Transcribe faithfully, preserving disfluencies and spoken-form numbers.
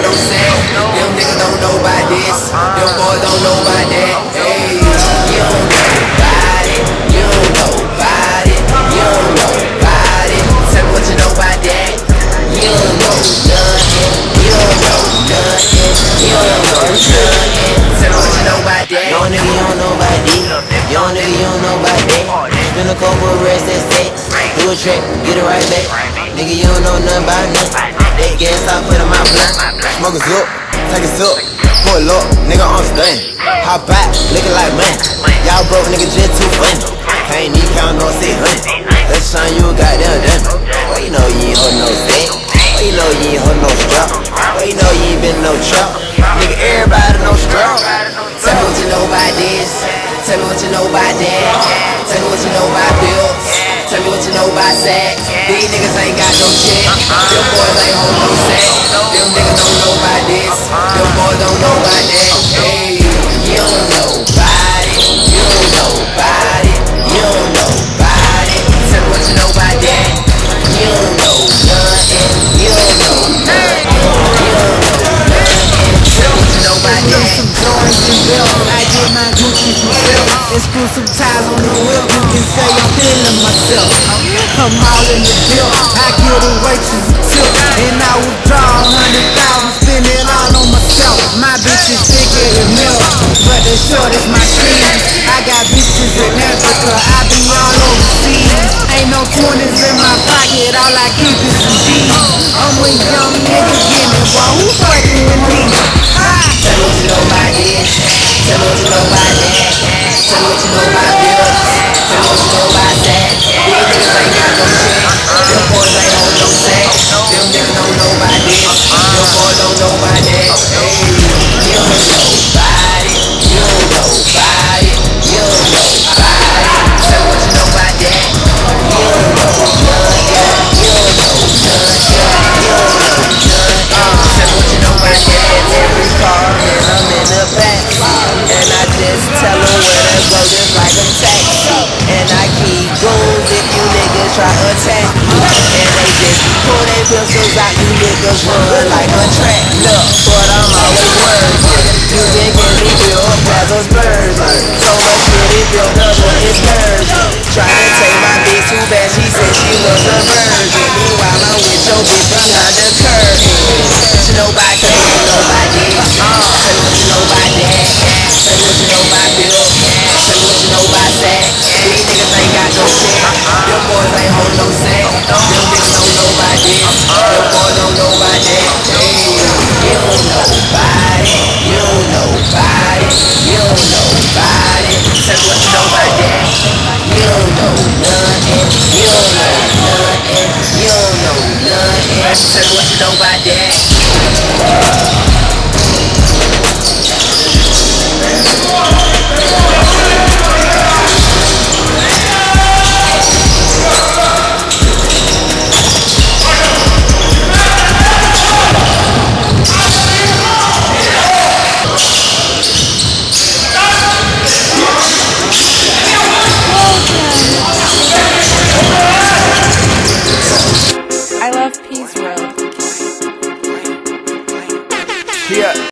no sex. Them niggas don't know about this. Them boys don't know about that. Hey, you don't know about it. You don't know about it. You don't know about it. Tell me what you know about that. You don't know nothing. You don't know nothing. You don't know nothing. Tell me what you know about that. Young nigga, you don't know about this. Young nigga, you don't know about that. Spin a couple of rest and set. Do a trick, get it right back. Nigga, you don't know nothing about nothing. That gas I put in my blunt. Smoke a zip, take a sip. Pull up, nigga, I'm stunning. Hop back, looking like money. Y'all broke nigga just too funny. Can't even count no six hundred. Let's shine you goddamn done. Well, you know you ain't hold no set. Well, you know you ain't hold no strap. Well, you know you ain't been no trap. Nigga, everybody know strap. Tell me what you know about this. Tell me what you know about that. Tell me what you know about bills. Tell me what you know about sex. These niggas ain't got no check. Them boys ain't hold no sex. Them niggas don't know about this. Them boys don't know about that. Hey, you don't know about it. You don't know about it. You don't know about it. Tell me what you know about that. You don't know nothing. You don't know nothing. You don't know nothing. Tell me what you know about that. Some Jordans and belts. I get my Gucci from Phil. Exclusive ties on the whip. You can say I'm feeling myself. I'm all in the bill. I get a waitress a tip, and I withdraw a hundred thousand, spend it all on myself. My bitch is thicker than milk, but the short is my sleeve. I got bitches in Africa, I be all overseas. Ain't no twenties in my pocket, all I keep is some G's. I'm a young nigga getting boy, who fucking with me? Tell me what you know about this. Tell me what you know about that. Tell me what you know about bills. Tell me what you know about that. These niggas ain't got no shit. Them boys ain't hold no sex. Them niggas don't know about this. Them boys don't know about that. Hey, you don't know about it. You don't know about it. You don't know about it. Tell me what you know about that. You don't know nothing. You don't know nothing. You don't know nothing. Tell me what you know about that. Every car and I'm in the back, and I just tell them where to go just like a taxi. And I keep goons if you niggas try to attack me. And they just pull their pistols out, you niggas run like a track. Look, but I'm always working. You can get me built as a spurs. So much shit built up for excursion. Trying to take my bitch too bad, she said she was a virgin. Meanwhile I'm with your bitch behind the curtain. What you know about that? You know about this. Tell me what you know about that. Tell me what you know about bills. Tell me what you know about sex. These niggas ain't got no shit. Them boys ain't hold no sex. Them niggas don't know about this. Them boys don't know about that. Hey, you don't know about it. You don't know about it. You don't know about it. Tell me what you know about that. You don't know nothing. You don't know nothing. You don't know nothing. Tell me what you know about that.